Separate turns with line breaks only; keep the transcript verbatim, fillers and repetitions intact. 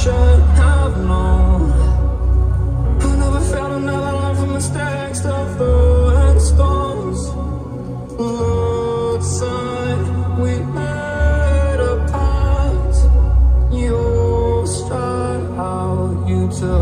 should have known. I never failed, I never learned from mistakes. Still throwing stones. Looks like we made a pact. You start out, you took